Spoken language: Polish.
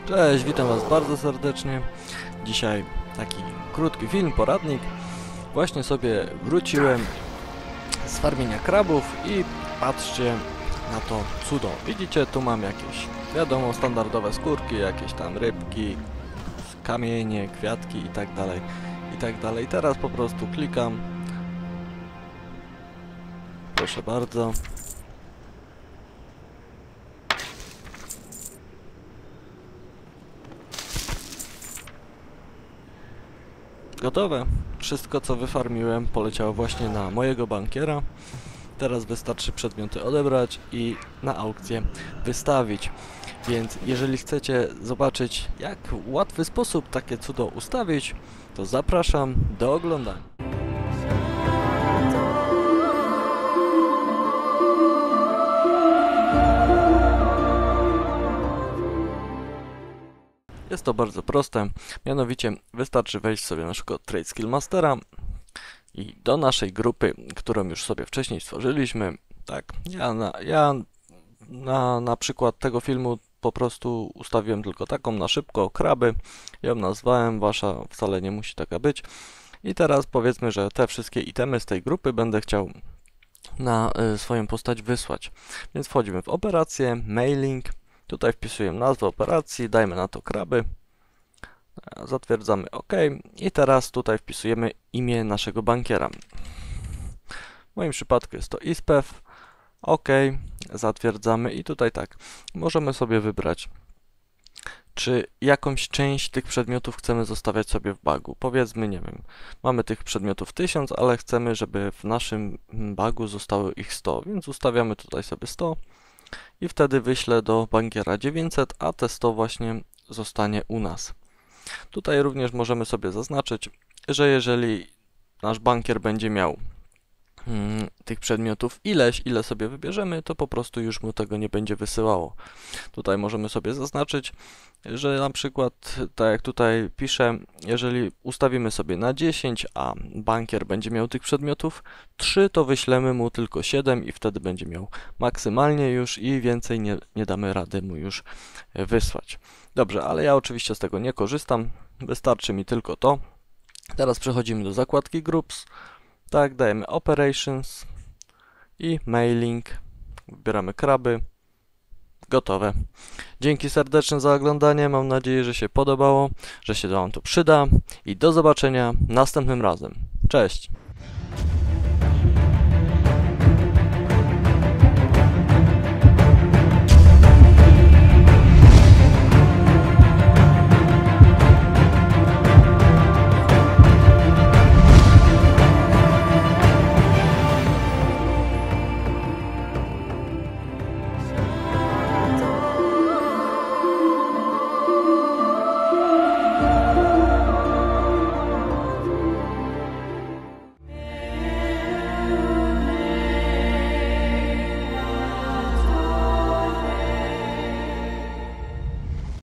Cześć, witam Was bardzo serdecznie. Dzisiaj taki krótki film, poradnik. Właśnie sobie wróciłem z farmienia krabów i patrzcie na to cudo. Widzicie, tu mam jakieś, wiadomo, standardowe skórki, jakieś tam rybki, kamienie, kwiatki i tak dalej, i tak dalej. Teraz po prostu klikam. Proszę bardzo. Gotowe. Wszystko co wyfarmiłem poleciało właśnie na mojego bankiera. Teraz wystarczy przedmioty odebrać i na aukcję wystawić. Więc jeżeli chcecie zobaczyć, jak w łatwy sposób takie cudo ustawić, to zapraszam do oglądania. Jest to bardzo proste, mianowicie wystarczy wejść sobie na naszego Trade Skill Mastera i do naszej grupy, którą już sobie wcześniej stworzyliśmy. Tak, ja na przykład tego filmu po prostu ustawiłem tylko taką na szybko, kraby, ją nazwałem, wasza wcale nie musi taka być. I teraz powiedzmy, że te wszystkie itemy z tej grupy będę chciał na swoją postać wysłać. Więc wchodzimy w operację, mailing, tutaj wpisujemy nazwę operacji, dajmy na to kraby, zatwierdzamy OK i teraz tutaj wpisujemy imię naszego bankiera. W moim przypadku jest to ISPEW, OK, zatwierdzamy i tutaj tak, możemy sobie wybrać, czy jakąś część tych przedmiotów chcemy zostawiać sobie w bagu. Powiedzmy, nie wiem, mamy tych przedmiotów 1000, ale chcemy, żeby w naszym bagu zostało ich 100, więc ustawiamy tutaj sobie 100 i wtedy wyślę do bankiera 900, a te 100 właśnie zostanie u nas. Tutaj również możemy sobie zaznaczyć, że jeżeli nasz bankier będzie miał tych przedmiotów ile sobie wybierzemy, to po prostu już mu tego nie będzie wysyłało. Tutaj możemy sobie zaznaczyć, że na przykład, tak jak tutaj piszę, jeżeli ustawimy sobie na 10, a bankier będzie miał tych przedmiotów 3, to wyślemy mu tylko 7 i wtedy będzie miał maksymalnie już i więcej nie damy rady mu już wysłać. Dobrze, ale ja oczywiście z tego nie korzystam, wystarczy mi tylko to. Teraz przechodzimy do zakładki Groups. Tak, dajemy Operations i Mailing, wybieramy kraby, gotowe. Dzięki serdeczne za oglądanie, mam nadzieję, że się podobało, że się Wam to przyda i do zobaczenia następnym razem. Cześć!